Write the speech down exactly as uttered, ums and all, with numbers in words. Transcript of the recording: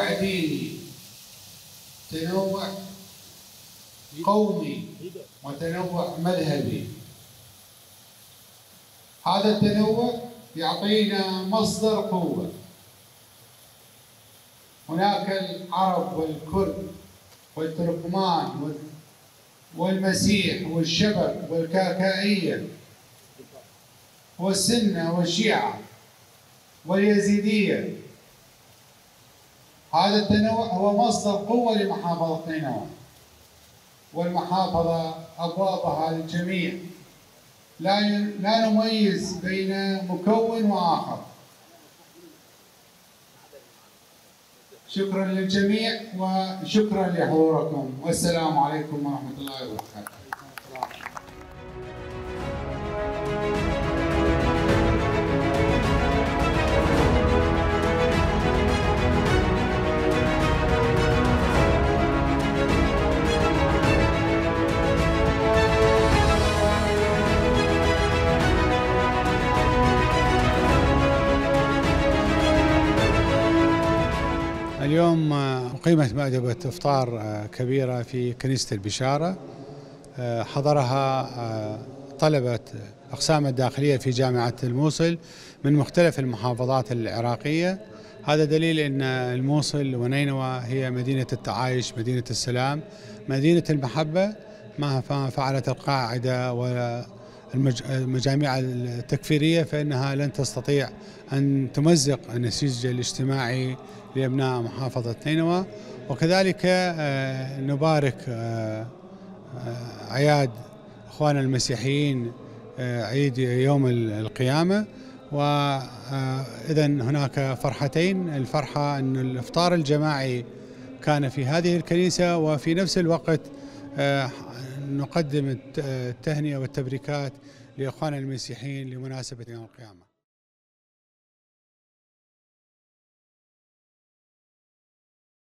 تنوع ديني، تنوع قومي، وتنوع مذهبي. هذا التنوع يعطينا مصدر قوة. هناك العرب والكرد والتركمان والمسيح والشبك والكاكائية والسنة والشيعة واليزيدية. هذا التنوع هو مصدر قوة لمحافظة نينوى، والمحافظة أبوابها للجميع، لا لا نميز بين مكون وآخر. شكرا للجميع وشكرا لحضوركم، والسلام عليكم ورحمة الله وبركاته. اليوم أقيمت مأدبة إفطار كبيرة في كنيسة البشارة، حضرها طلبة أقسام الداخلية في جامعة الموصل من مختلف المحافظات العراقية. هذا دليل أن الموصل ونينوى هي مدينة التعايش، مدينة السلام، مدينة المحبة. مهما فعلت القاعدة والمجاميع التكفيرية فإنها لن تستطيع أن تمزق النسيج الاجتماعي لأبناء محافظة نينوى. وكذلك نبارك أعياد إخواننا المسيحيين، عيد يوم القيامة. وإذا هناك فرحتين، الفرحة أن الإفطار الجماعي كان في هذه الكنيسة، وفي نفس الوقت نقدم التهنئة والتبريكات لإخواننا المسيحيين لمناسبة يوم القيامة.